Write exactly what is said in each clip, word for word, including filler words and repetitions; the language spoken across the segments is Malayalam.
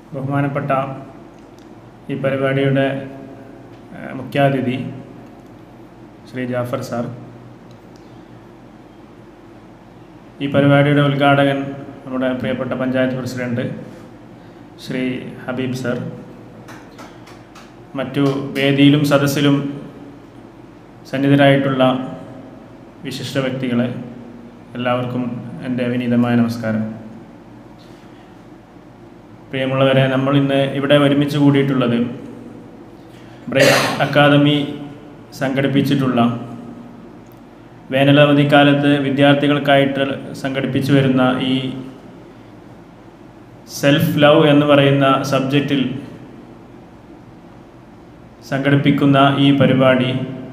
ബഹുമാനപ്പെട്ട ഈ പരിപാടിയുടെ മുഖ്യാതിഥി ശ്രീ ജാഫർ സാർ, ഈ പരിപാടിയുടെ ഉദ്ഘാടകൻ നമ്മുടെ പ്രിയപ്പെട്ട പഞ്ചായത്ത് പ്രസിഡന്റ് ശ്രീ ഹബീബ് സർ, മറ്റു വേദിയിലും സദസ്സിലും സന്നിധരായിട്ടുള്ള വിശിഷ്ട വ്യക്തികളെ എല്ലാവർക്കും എൻ്റെ വിനീതമായ നമസ്കാരം. പ്രിയമുള്ളവരെ, നമ്മൾ ഇന്ന് ഇവിടെ ഒരുമിച്ച് കൂടിയിട്ടുള്ളത് ബ്രെയിൻ അക്കാദമി സംഘടിപ്പിച്ചിട്ടുള്ള വേനലവധിക്കാലത്ത് വിദ്യാർത്ഥികൾക്കായിട്ട് സംഘടിപ്പിച്ചു വരുന്ന ഈ സെൽഫ് ലവ് എന്ന് പറയുന്ന സബ്ജക്റ്റിൽ സംഘടിപ്പിക്കുന്ന ഈ പരിപാടി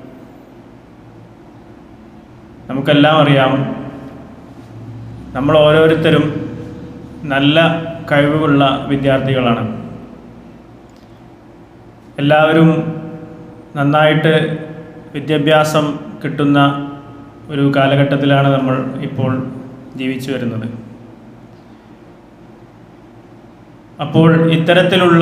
നമുക്കെല്ലാം അറിയാം. നമ്മൾ ഓരോരുത്തരും നല്ല കഴിവുള്ള വിദ്യാർത്ഥികളാണ്. എല്ലാവരും നന്നായിട്ട് വിദ്യാഭ്യാസം കിട്ടുന്ന ഒരു കാലഘട്ടത്തിലാണ് നമ്മൾ ഇപ്പോൾ ജീവിച്ചു വരുന്നത്. അപ്പോൾ ഇത്തരത്തിലുള്ള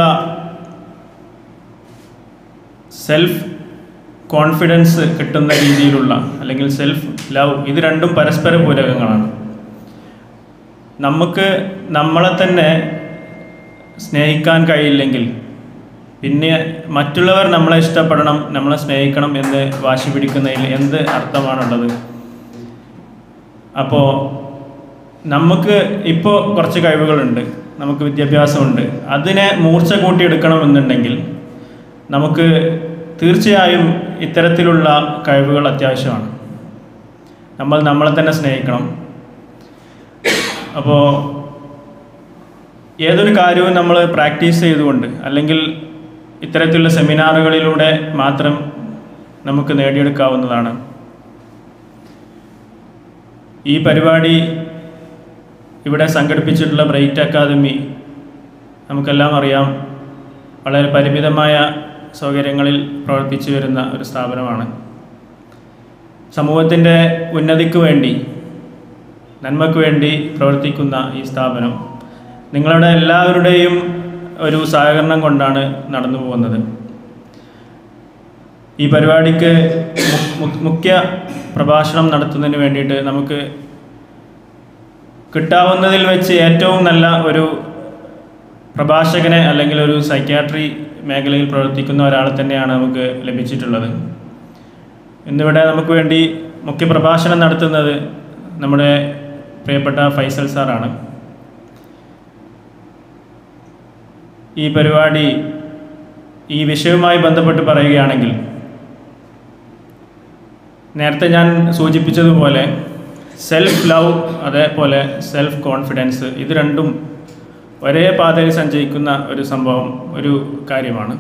സെൽഫ് കോൺഫിഡൻസ് കിട്ടുന്ന രീതിയിലുള്ള അല്ലെങ്കിൽ സെൽഫ് ലവ്, ഇത് രണ്ടും പരസ്പര പൂരകങ്ങളാണ്. നമുക്ക് നമ്മളെ തന്നെ സ്നേഹിക്കാൻ കഴിയില്ലെങ്കിൽ പിന്നെ മറ്റുള്ളവർ നമ്മളെ ഇഷ്ടപ്പെടണം, നമ്മളെ സ്നേഹിക്കണം എന്ന് വാശി പിടിക്കുന്നതിൽ എന്ത് അർത്ഥമാണുള്ളത്? അപ്പോൾ നമുക്ക് ഇപ്പോൾ കുറച്ച് കഴിവുകളുണ്ട്, നമുക്ക് വിദ്യാഭ്യാസമുണ്ട്, അതിനെ മൂർച്ച കൂട്ടിയെടുക്കണമെന്നുണ്ടെങ്കിൽ നമുക്ക് തീർച്ചയായും ഇത്തരത്തിലുള്ള കഴിവുകൾ അത്യാവശ്യമാണ്. നമ്മൾ നമ്മളെ തന്നെ സ്നേഹിക്കണം. അപ്പോൾ ഏതൊരു കാര്യവും നമ്മൾ പ്രാക്ടീസ് ചെയ്തുകൊണ്ട് അല്ലെങ്കിൽ ഇത്തരത്തിലുള്ള സെമിനാറുകളിലൂടെ മാത്രം നമുക്ക് നേടിയെടുക്കാവുന്നതാണ്. ഈ പരിപാടി ഇവിടെ സംഘടിപ്പിച്ചിട്ടുള്ള ബ്രൈറ്റ് അക്കാദമി നമുക്കെല്ലാം അറിയാം, വളരെ പരിമിതമായ സൗകര്യങ്ങളിൽ പ്രവർത്തിച്ചു വരുന്ന ഒരു സ്ഥാപനമാണ്. സമൂഹത്തിൻ്റെ ഉന്നതിക്ക് വേണ്ടി, നന്മയ്ക്ക് വേണ്ടി പ്രവർത്തിക്കുന്ന ഈ സ്ഥാപനം നിങ്ങളുടെ എല്ലാവരുടെയും ഒരു സഹകരണം കൊണ്ടാണ് നടന്നു പോകുന്നത്. ഈ പരിപാടിക്ക് മുഖ്യ പ്രഭാഷണം നടത്തുന്നതിന് വേണ്ടിയിട്ട് നമുക്ക് കിട്ടാവുന്നതിൽ വെച്ച് ഏറ്റവും നല്ല ഒരു പ്രഭാഷകനെ അല്ലെങ്കിൽ ഒരു സൈക്യാട്രി മേഖലയിൽ പ്രവർത്തിക്കുന്ന ഒരാളെ തന്നെയാണ് നമുക്ക് ലഭിച്ചിട്ടുള്ളത്. ഇന്നിവിടെ നമുക്ക് വേണ്ടി മുഖ്യ പ്രഭാഷണം നടത്തുന്നത് നമ്മുടെ പ്രിയപ്പെട്ട ഫൈസൽ സാറാണ്. ഈ പരിപാടി ഈ വിഷയവുമായി ബന്ധപ്പെട്ട് പറയുകയാണെങ്കിൽ, നേരത്തെ ഞാൻ സൂചിപ്പിച്ചതുപോലെ സെൽഫ് ലവ് അതേപോലെ സെൽഫ് കോൺഫിഡൻസ്, ഇത് രണ്ടും ഒരേ പാതയിൽ സഞ്ചരിക്കുന്ന ഒരു സംഭവം, ഒരു കാര്യമാണ്.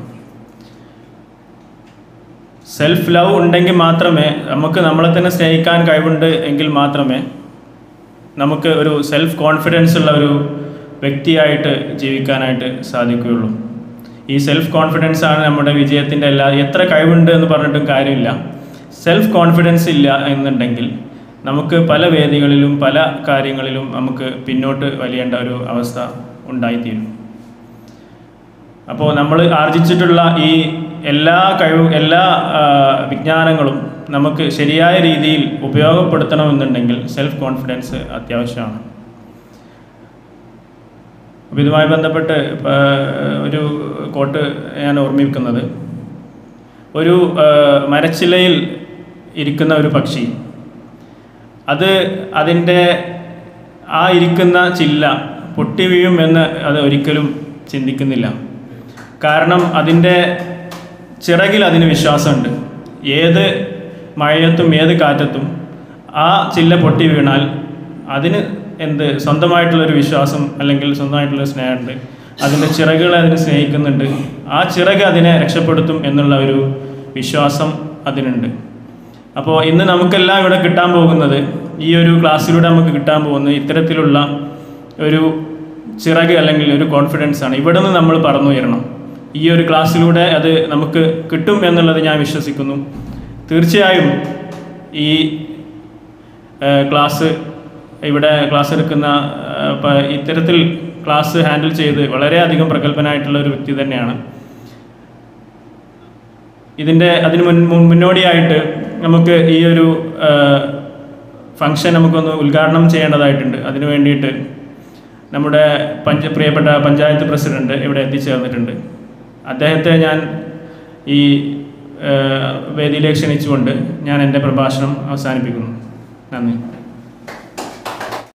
സെൽഫ് ലവ് ഉണ്ടെങ്കിൽ മാത്രമേ നമുക്ക് നമ്മളെ തന്നെ സ്നേഹിക്കാൻ കഴിവുണ്ട് എങ്കിൽ മാത്രമേ നമുക്ക് ഒരു സെൽഫ് കോൺഫിഡൻസ് ഉള്ള ഒരു വ്യക്തിയായിട്ട് ജീവിക്കാനായിട്ട് സാധിക്കുകയുള്ളൂ. ഈ സെൽഫ് കോൺഫിഡൻസ് ആണ് നമ്മുടെ വിജയത്തിൻ്റെ എല്ലാ. എത്ര കഴിവുണ്ട് എന്ന് പറഞ്ഞിട്ടും കാര്യമില്ല, സെൽഫ് കോൺഫിഡൻസ് ഇല്ല എന്നുണ്ടെങ്കിൽ നമുക്ക് പല വേദികളിലും പല കാര്യങ്ങളിലും നമുക്ക് പിന്നോട്ട് വലിയേണ്ട ഒരു അവസ്ഥ ഉണ്ടായിത്തീരും. അപ്പോൾ നമ്മൾ ആർജിച്ചിട്ടുള്ള ഈ എല്ലാ കഴിവ് എല്ലാ വിജ്ഞാനങ്ങളും നമുക്ക് ശരിയായ രീതിയിൽ ഉപയോഗപ്പെടുത്തണമെന്നുണ്ടെങ്കിൽ സെൽഫ് കോൺഫിഡൻസ് അത്യാവശ്യമാണ്. അപ്പോൾ ഇതുമായി ബന്ധപ്പെട്ട് ഒരു കോട്ട് ഞാൻ ഓർമ്മിക്കുന്നത്, ഒരു മരച്ചില്ലയിൽ ഇരിക്കുന്ന ഒരു പക്ഷി, അത് അതിൻ്റെ ആ ഇരിക്കുന്ന ചില്ല പൊട്ടി വീഴും എന്ന് അത് ഒരിക്കലും ചിന്തിക്കുന്നില്ല. കാരണം അതിൻ്റെ ചിറകിൽ അതിന് വിശ്വാസമുണ്ട്. ഏത് മഴയത്തും ഏത് കാറ്റത്തും ആ ചില്ല പൊട്ടി വീണാൽ അതിന് എന്ത് സ്വന്തമായിട്ടുള്ളൊരു വിശ്വാസം അല്ലെങ്കിൽ സ്വന്തമായിട്ടുള്ള സ്നേഹമുണ്ട്. അതിൻ്റെ ചിറകുകളെ അതിന് സ്നേഹിക്കുന്നുണ്ട്. ആ ചിറക് അതിനെ രക്ഷപ്പെടുത്തും എന്നുള്ള ഒരു വിശ്വാസം അതിനുണ്ട്. അപ്പോൾ ഇന്ന് നമുക്കെല്ലാം ഇവിടെ കിട്ടാൻ പോകുന്നത്, ഈ ഒരു ക്ലാസ്സിലൂടെ നമുക്ക് കിട്ടാൻ പോകുന്നത് ഇത്തരത്തിലുള്ള ഒരു ചിറക് അല്ലെങ്കിൽ ഒരു കോൺഫിഡൻസ് ആണ്. ഇവിടെ നിന്ന് നമ്മൾ പറന്നുയരണം. ഈ ഒരു ക്ലാസ്സിലൂടെ അത് നമുക്ക് കിട്ടും എന്നുള്ളത് ഞാൻ വിശ്വസിക്കുന്നു. തീർച്ചയായും ഈ ക്ലാസ് ഇവിടെ ക്ലാസ് എടുക്കുന്ന ഇത്തരത്തിൽ ക്ലാസ് ഹാൻഡിൽ ചെയ്ത് വളരെയധികം പ്രഗത്ഭനായിട്ടുള്ള ഒരു വ്യക്തി തന്നെയാണ്. ഇതിൻ്റെ അതിന് മുൻ മുന്നോടിയായിട്ട് നമുക്ക് ഈ ഒരു ഫംഗ്ഷൻ നമുക്കൊന്ന് ഉദ്ഘാടനം ചെയ്യേണ്ടതായിട്ടുണ്ട്. അതിനു വേണ്ടിയിട്ട് നമ്മുടെ പഞ്ച പ്രിയപ്പെട്ട പഞ്ചായത്ത് പ്രസിഡന്റ് ഇവിടെ എത്തിച്ചേർന്നിട്ടുണ്ട്. അദ്ദേഹത്തെ ഞാൻ ഈ വേദിയിലേക്ക് ക്ഷണിച്ചുകൊണ്ട് ഞാൻ എൻ്റെ പ്രഭാഷണം അവസാനിപ്പിക്കുന്നു. നന്ദി.